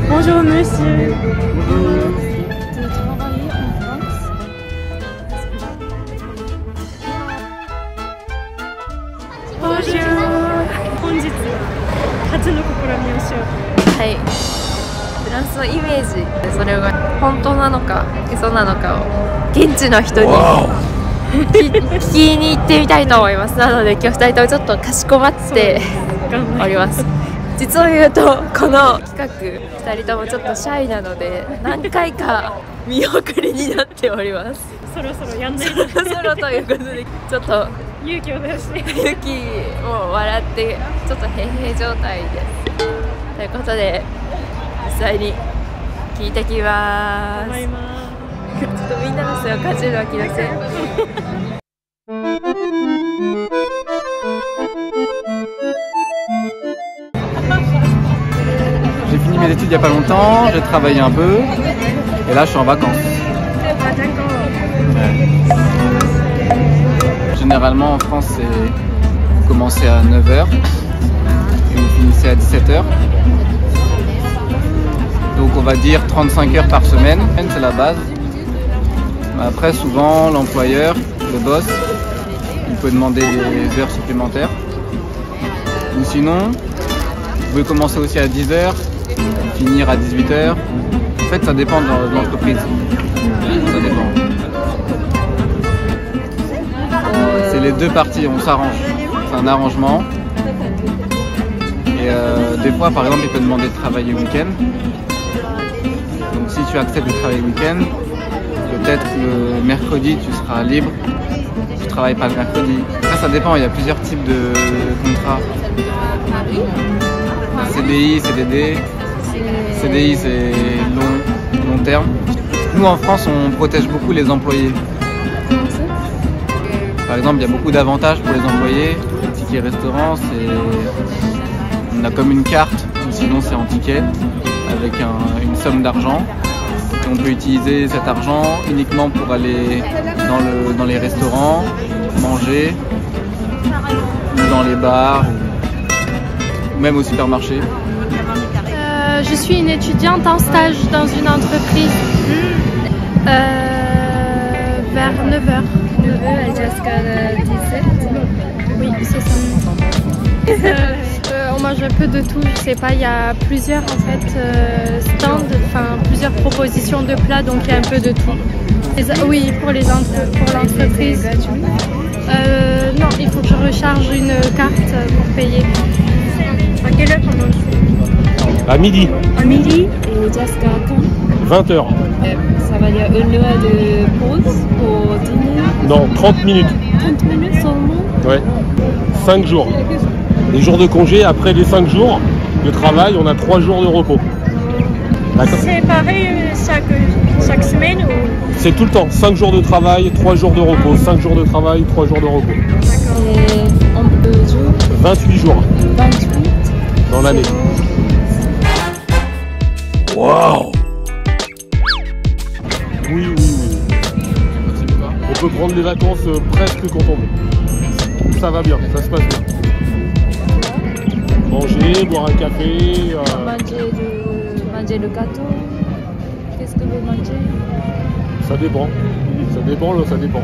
Bonjour monsieur. De travailler en France. Bonjour. 本日は初の試みをしよう。 はい。フランスのイメージ、それが本当なのか嘘なのかを現地の人に聞きに行ってみたいと思います。なので今日2人ともちょっとかしこまっております。実を言うとこの企画2人ともちょっとシャイなので何回か見送りになっております。 そろそろやんないそろそろということでちょっと勇気を出してユキも笑ってちょっとへいへい状態です。ということで実際に聞いてきま思す。 います。 ちょっとみんなの背をかじるわけですよ。 J'ai fini mes études il n'y a pas longtemps, j'ai travaillé un peu et là je suis en vacances. Ouais. Généralement en France vous commencez à 9h et vous finissez à 17h. Donc on va dire 35 heures par semaine, c'est la base. Après souvent l'employeur, le boss, il peut demander des heures supplémentaires. Ou sinon, vous pouvez commencer aussi à 10h, finir à 18h. En fait ça dépend de l'entreprise. Ça dépend. C'est les deux parties, on s'arrange. C'est un arrangement. Et des fois par exemple il peut demander de travailler le week-end. Donc si tu acceptes de travailler le week-end, peut-être le mercredi tu seras libre, tu ne travailles pas le mercredi. Après ça dépend, il y a plusieurs types de contrats. CDI, CDD. CDI c'est long terme. Nous en France on protège beaucoup les employés. Par exemple il y a beaucoup d'avantages pour les employés. Le ticket restaurant, on a comme une carte, ou sinon c'est en ticket avec une somme d'argent. On peut utiliser cet argent uniquement pour aller dans les restaurants, manger, ou dans les bars, ou même au supermarché. Je suis une étudiante en stage dans une entreprise vers 9h. 9h jusqu'à 17h. Oui, c'est ça. On mange un peu de tout, je sais pas, il y a plusieurs en fait stands, enfin plusieurs propositions de plats, donc il y a un peu de tout. Oui, pour l'entreprise. Non, il faut que je recharge une carte pour payer. À quelle heure on mange? À midi. À midi. Et jusqu'à quand? 20h. Ça va dire une heure de pause pour dîner? Non, 30 minutes. 30 minutes seulement? Ouais. 5 jours. Les jours de congé, après les 5 jours de travail, on a 3 jours de repos. C'est pareil chaque semaine ou... C'est tout le temps. 5 jours de travail, 3 jours de repos. 5 jours de travail, 3 jours de repos. Et en 2 jours? 28 jours. 28 dans l'année. Waouh! Oui. On peut prendre les vacances presque quand on veut. Ça va bien, ça se passe bien. Manger, boire un café. Manger le gâteau. Qu'est-ce que vous mangez? Ça dépend. Ça dépend.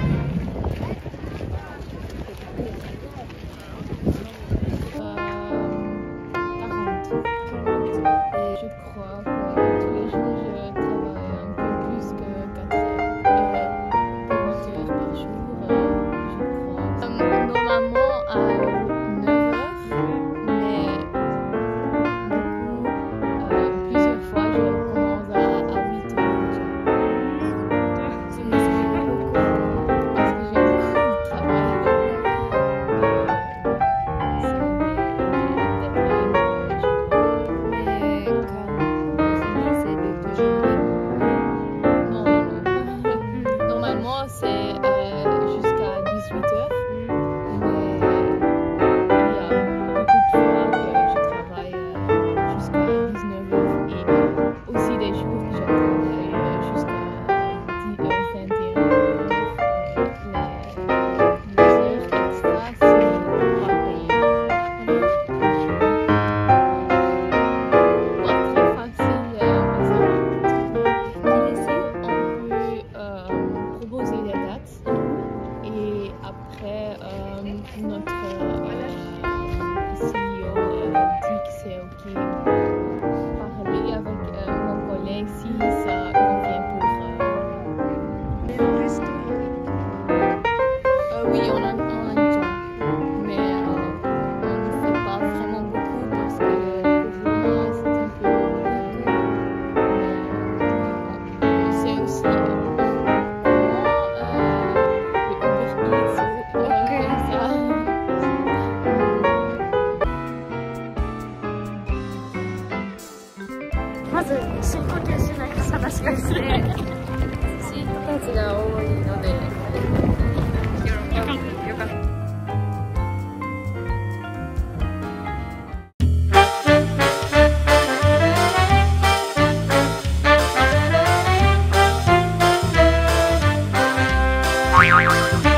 Je crois que tous les jours je travaille un peu plus que 40 heures par jour, je crois. Normalement à 9h, mais plusieurs fois je commence à 8h. C'est beaucoup. まず深呼吸しないと正しくして人たちが多いのでよかった。 よかった。